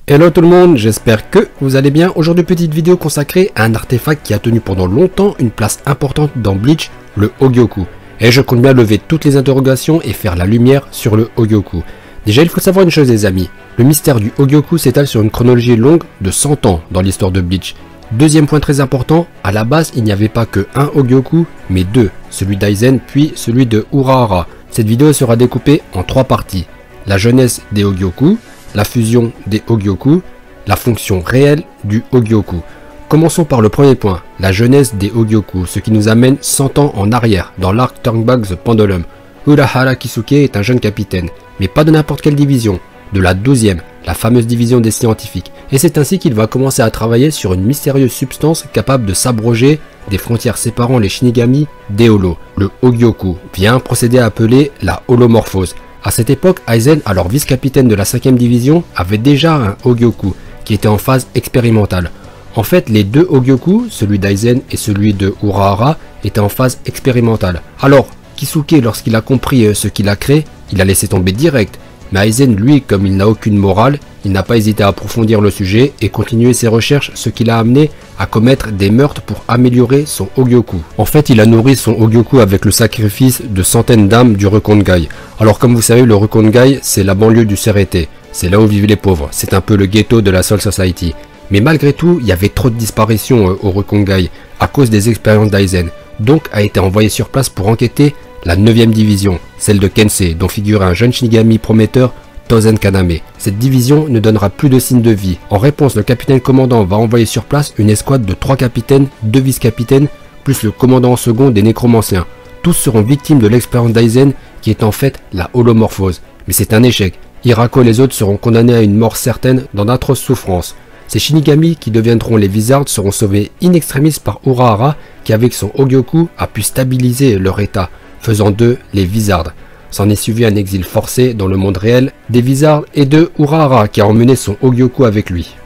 Hello tout le monde, j'espère que vous allez bien. Aujourd'hui, petite vidéo consacrée à un artefact qui a tenu pendant longtemps une place importante dans Bleach, le Hogyoku. Et je compte bien lever toutes les interrogations et faire la lumière sur le Hogyoku. Déjà, il faut savoir une chose les amis, le mystère du Hogyoku s'étale sur une chronologie longue de 100 ans dans l'histoire de Bleach. Deuxième point très important, à la base il n'y avait pas que un Hogyoku, mais deux, celui d'Aizen puis celui de Urahara. Cette vidéo sera découpée en 3 parties, la jeunesse des Hogyoku, la fusion des Hogyoku, la fonction réelle du Hogyoku. Commençons par le premier point, la jeunesse des Hogyoku, ce qui nous amène 100 ans en arrière, dans l'arc Turn Back the Pendulum. Urahara Kisuke est un jeune capitaine, mais pas de n'importe quelle division, de la 12e, la fameuse division des scientifiques. Et c'est ainsi qu'il va commencer à travailler sur une mystérieuse substance capable de s'abroger des frontières séparant les Shinigami des Holos. Le Hogyoku vient un procédé appelé la holomorphose. A cette époque, Aizen, alors vice-capitaine de la 5e division, avait déjà un Hogyoku qui était en phase expérimentale. En fait, les deux Hogyoku, celui d'Aizen et celui de Urahara, étaient en phase expérimentale. Alors, Kisuke, lorsqu'il a compris ce qu'il a créé, il a laissé tomber direct. Mais Aizen, lui, comme il n'a aucune morale, il n'a pas hésité à approfondir le sujet et continuer ses recherches, ce qui l'a amené à commettre des meurtres pour améliorer son Hogyoku. En fait, il a nourri son Hogyoku avec le sacrifice de centaines d'âmes du Rekongai. Alors comme vous savez, le Rekongai, c'est la banlieue du Serete. C'est là où vivent les pauvres. C'est un peu le ghetto de la Soul Society. Mais malgré tout, il y avait trop de disparitions au Rekongai à cause des expériences d'Aizen. Donc a été envoyé sur place pour enquêter la 9e division, celle de Kensei, dont figurait un jeune Shinigami prometteur, Tozen Kaname. Cette division ne donnera plus de signes de vie. En réponse, le capitaine commandant va envoyer sur place une escouade de 3 capitaines, 2 vice-capitaines, plus le commandant en second des nécromanciens. Tous seront victimes de l'expérience d'Aizen, qui est en fait la holomorphose. Mais c'est un échec. Hirako et les autres seront condamnés à une mort certaine dans d'atroces souffrances. Ces Shinigami qui deviendront les Wizards seront sauvés in extremis par Urahara, qui avec son Hogyoku a pu stabiliser leur état, faisant d'eux les Wizards. S'en est suivi un exil forcé dans le monde réel des Wizards et de Urahara qui a emmené son Hogyoku avec lui.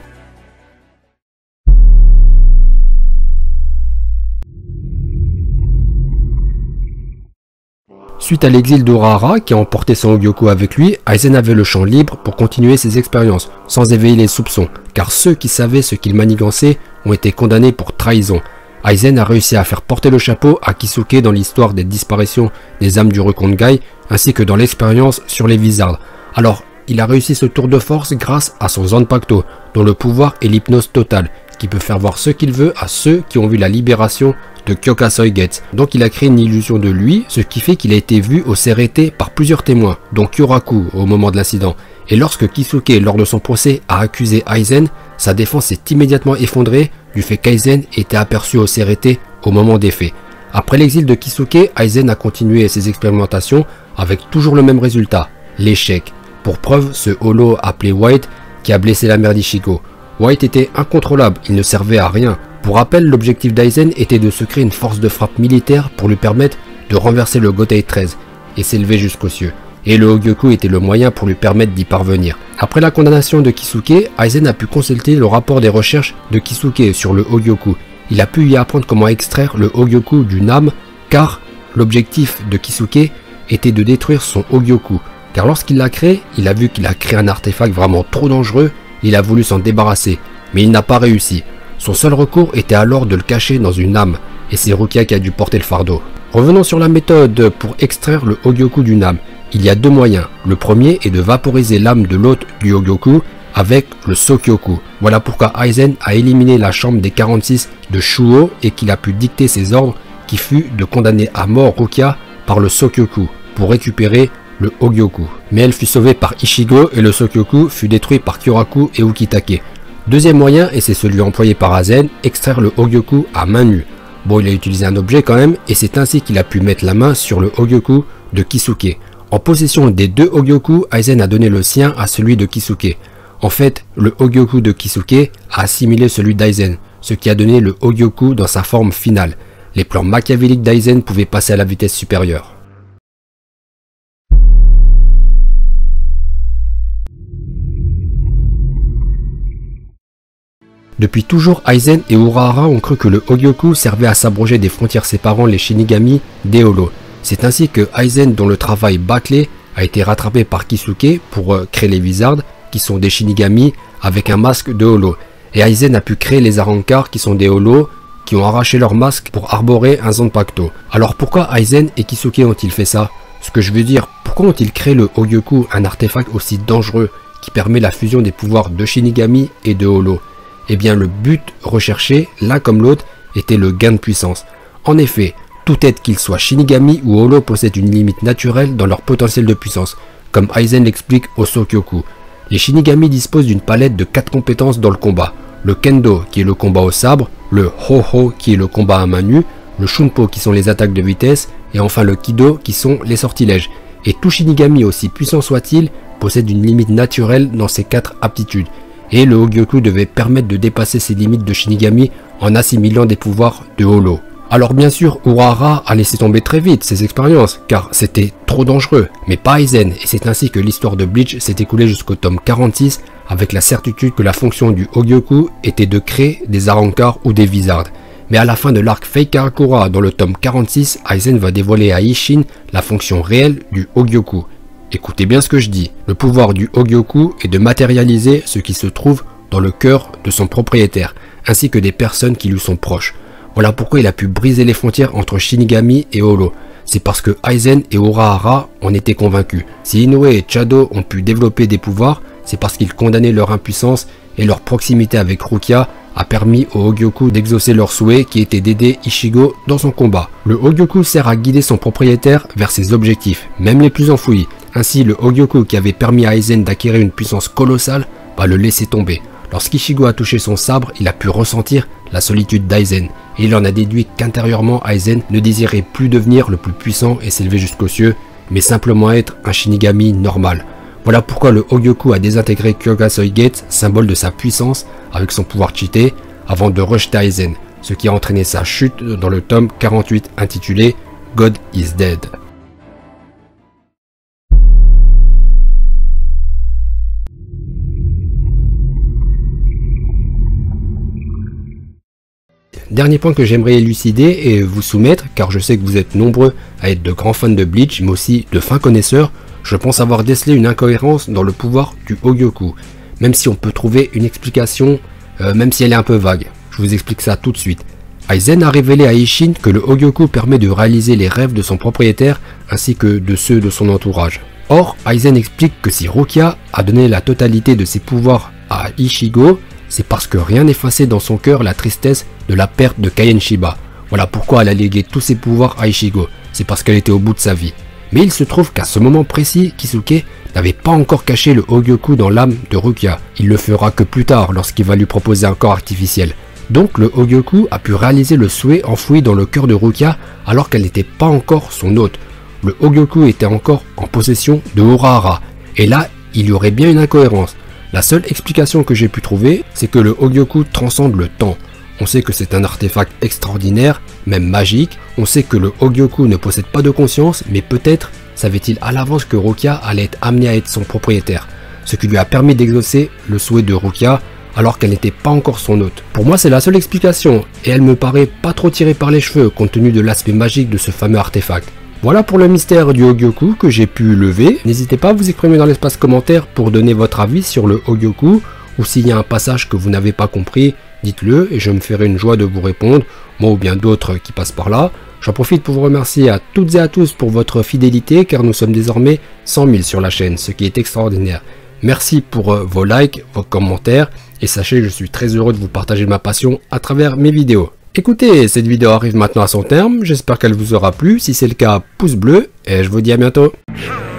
Suite à l'exil d'Urahara qui a emporté son Hogyoku avec lui, Aizen avait le champ libre pour continuer ses expériences, sans éveiller les soupçons, car ceux qui savaient ce qu'il manigançait ont été condamnés pour trahison. Aizen a réussi à faire porter le chapeau à Kisuke dans l'histoire des disparitions des âmes du Rekongai, ainsi que dans l'expérience sur les Wizards. Alors, il a réussi ce tour de force grâce à son Zanpakuto, dont le pouvoir est l'hypnose totale, qui peut faire voir ce qu'il veut à ceux qui ont vu la libération de Kyokasoi Gets. Donc il a créé une illusion de lui, ce qui fait qu'il a été vu au Serete par plusieurs témoins, dont Kyoraku au moment de l'incident. Et lorsque Kisuke, lors de son procès, a accusé Aizen, sa défense s'est immédiatement effondrée du fait qu'Aizen était aperçu au Serete au moment des faits. Après l'exil de Kisuke, Aizen a continué ses expérimentations avec toujours le même résultat, l'échec. Pour preuve, ce holo appelé White qui a blessé la mère d'Ichigo. White était incontrôlable, il ne servait à rien. Pour rappel, l'objectif d'Aizen était de se créer une force de frappe militaire pour lui permettre de renverser le Gotei 13 et s'élever jusqu'aux cieux. Et le Hogyoku était le moyen pour lui permettre d'y parvenir. Après la condamnation de Kisuke, Aizen a pu consulter le rapport des recherches de Kisuke sur le Hogyoku. Il a pu y apprendre comment extraire le Hogyoku d'une âme, car l'objectif de Kisuke était de détruire son Hogyoku. Car lorsqu'il l'a créé, il a vu qu'il a créé un artefact vraiment trop dangereux, il a voulu s'en débarrasser, mais il n'a pas réussi. Son seul recours était alors de le cacher dans une âme, et c'est Rukia qui a dû porter le fardeau. Revenons sur la méthode pour extraire le Hogyoku d'une âme. Il y a 2 moyens. Le premier est de vaporiser l'âme de l'hôte du Hogyoku avec le Sokyoku. Voilà pourquoi Aizen a éliminé la chambre des 46 de Shuo et qu'il a pu dicter ses ordres qui fut de condamner à mort Rukia par le Sokyoku pour récupérer le Hogyoku. Mais elle fut sauvée par Ichigo et le Sokyoku fut détruit par Kyoraku et Ukitake. Deuxième moyen, et c'est celui employé par Aizen, extraire le Hogyoku à main nue. Bon, il a utilisé un objet quand même, et c'est ainsi qu'il a pu mettre la main sur le Hogyoku de Kisuke. En possession des 2 Hogyoku, Aizen a donné le sien à celui de Kisuke. En fait, le Hogyoku de Kisuke a assimilé celui d'Aizen, ce qui a donné le Hogyoku dans sa forme finale. Les plans machiavéliques d'Aizen pouvaient passer à la vitesse supérieure. Depuis toujours, Aizen et Urahara ont cru que le Hogyoku servait à s'abroger des frontières séparant les Shinigami des Holos. C'est ainsi que Aizen, dont le travail bâclé, a été rattrapé par Kisuke pour créer les Wizards, qui sont des Shinigami avec un masque de holo. Et Aizen a pu créer les Arrancar qui sont des holos qui ont arraché leur masque pour arborer un Zanpakuto. Alors pourquoi Aizen et Kisuke ont-ils fait ça? Ce que je veux dire, pourquoi ont-ils créé le Hogyoku, un artefact aussi dangereux qui permet la fusion des pouvoirs de Shinigami et de holo? Eh bien le but recherché, l'un comme l'autre, était le gain de puissance. En effet, tout être qu'il soit Shinigami ou holo possède une limite naturelle dans leur potentiel de puissance, comme Aizen l'explique au Sokyoku. Les Shinigami disposent d'une palette de 4 compétences dans le combat. Le Kendo qui est le combat au sabre, le Ho-Ho qui est le combat à main nue, le Shunpo qui sont les attaques de vitesse, et enfin le Kido qui sont les sortilèges. Et tout Shinigami, aussi puissant soit-il, possède une limite naturelle dans ces 4 aptitudes. Et le Hogyoku devait permettre de dépasser ces limites de Shinigami en assimilant des pouvoirs de holo. Alors bien sûr, Urahara a laissé tomber très vite ses expériences, car c'était trop dangereux, mais pas Aizen, et c'est ainsi que l'histoire de Bleach s'est écoulée jusqu'au tome 46, avec la certitude que la fonction du Hogyoku était de créer des Arrancar ou des Vizards. Mais à la fin de l'arc Fake Karakura, dans le tome 46, Aizen va dévoiler à Isshin la fonction réelle du Hogyoku. Écoutez bien ce que je dis, le pouvoir du Hogyoku est de matérialiser ce qui se trouve dans le cœur de son propriétaire, ainsi que des personnes qui lui sont proches. Voilà pourquoi il a pu briser les frontières entre Shinigami et holo. C'est parce que Aizen et Urahara en étaient convaincus. Si Inoue et Chado ont pu développer des pouvoirs, c'est parce qu'ils condamnaient leur impuissance et leur proximité avec Rukia a permis au Hogyoku d'exaucer leur souhait qui était d'aider Ichigo dans son combat. Le Hogyoku sert à guider son propriétaire vers ses objectifs, même les plus enfouis. Ainsi, le Hogyoku qui avait permis à Aizen d'acquérir une puissance colossale va le laisser tomber. Lorsqu'Ichigo a touché son sabre, il a pu ressentir la solitude d'Aizen, et il en a déduit qu'intérieurement Aizen ne désirait plus devenir le plus puissant et s'élever jusqu'aux cieux, mais simplement être un Shinigami normal. Voilà pourquoi le Hogyoku a désintégré Kyogasoi Gate, symbole de sa puissance, avec son pouvoir cheaté, avant de rejeter Aizen, ce qui a entraîné sa chute dans le tome 48 intitulé God is Dead. Dernier point que j'aimerais élucider et vous soumettre, car je sais que vous êtes nombreux à être de grands fans de Bleach, mais aussi de fins connaisseurs, je pense avoir décelé une incohérence dans le pouvoir du Hogyoku, même si on peut trouver une explication, même si elle est un peu vague. Je vous explique ça tout de suite. Aizen a révélé à Isshin que le Hogyoku permet de réaliser les rêves de son propriétaire ainsi que de ceux de son entourage. Or, Aizen explique que si Rukia a donné la totalité de ses pouvoirs à Ichigo, c'est parce que rien n'effaçait dans son cœur la tristesse de la perte de Kaien Shiba. Voilà pourquoi elle a légué tous ses pouvoirs à Ichigo, c'est parce qu'elle était au bout de sa vie. Mais il se trouve qu'à ce moment précis, Kisuke n'avait pas encore caché le Hogyoku dans l'âme de Rukia. Il le fera que plus tard lorsqu'il va lui proposer un corps artificiel. Donc le Hogyoku a pu réaliser le souhait enfoui dans le cœur de Rukia alors qu'elle n'était pas encore son hôte. Le Hogyoku était encore en possession de Urahara. Et là, il y aurait bien une incohérence. La seule explication que j'ai pu trouver, c'est que le Hogyoku transcende le temps. On sait que c'est un artefact extraordinaire, même magique. On sait que le Hogyoku ne possède pas de conscience, mais peut-être savait-il à l'avance que Rukia allait être amenée à être son propriétaire, ce qui lui a permis d'exaucer le souhait de Rukia alors qu'elle n'était pas encore son hôte. Pour moi, c'est la seule explication, et elle me paraît pas trop tirée par les cheveux compte tenu de l'aspect magique de ce fameux artefact. Voilà pour le mystère du Hogyoku que j'ai pu lever. N'hésitez pas à vous exprimer dans l'espace commentaire pour donner votre avis sur le Hogyoku, ou s'il y a un passage que vous n'avez pas compris, dites-le et je me ferai une joie de vous répondre, moi ou bien d'autres qui passent par là. J'en profite pour vous remercier à toutes et à tous pour votre fidélité car nous sommes désormais 100 000 sur la chaîne, ce qui est extraordinaire. Merci pour vos likes, vos commentaires et sachez que je suis très heureux de vous partager ma passion à travers mes vidéos. Écoutez, cette vidéo arrive maintenant à son terme, j'espère qu'elle vous aura plu, si c'est le cas, pouce bleu et je vous dis à bientôt.